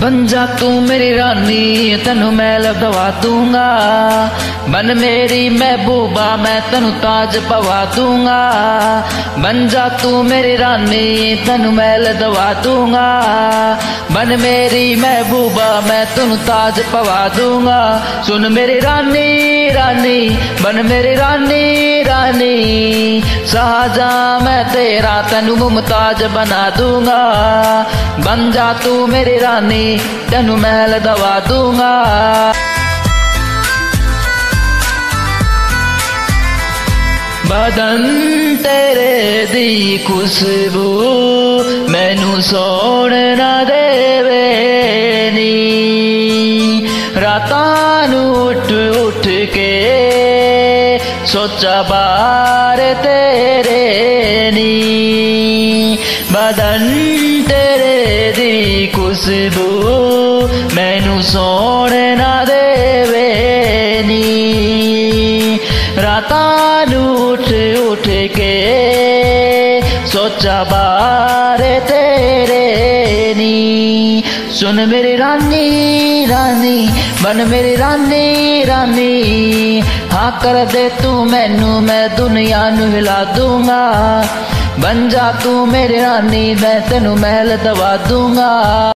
बन जा तू मेरी रानी तेनू मैं लदवा दूंगा। बन मेरी महबूबा मैं तेनू ताज पवा दूंगा। बन जा तू मेरी रानी तेनू मैं लदवा दूंगा। बन मेरी महबूबा मैं तेनू ताज पवा दूंगा। सुन मेरी रानी रानी बन मेरी रानी रानी, शाहजहां मैं तेरा तेनू मुमताज बना दूंगा। बन जा तू मेरी रानी तेनू महल दवा दूंगा। बदन तेरे दी खुशबू मैनू सोण ना देवे नी, रातां नू उठ उठ के सोचा बार तेरे नी। बदन तेरे दी खुशबू मैनू सोण ना देवे नी, रातां नू उठ उठ के सोचा बार तेरे नी। सुन मेरी रानी रानी बन मेरी रानी रानी, हाँ कर दे तू मैनू मैं दुनिया नू हिला दूंगा। बन जा तू मेरी रानी मैं तेनू महल दवा दूंगा।